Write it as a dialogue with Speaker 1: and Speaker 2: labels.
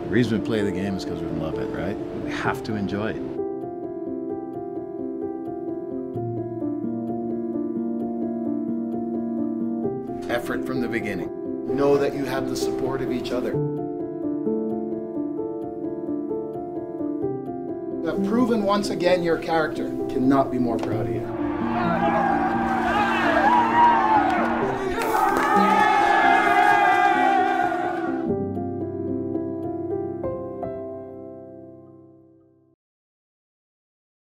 Speaker 1: The reason we play the game is because we love it, right? We have to enjoy it. Effort from the beginning. Know that you have the support of each other.
Speaker 2: You have proven once again your character. Cannot be more proud of you.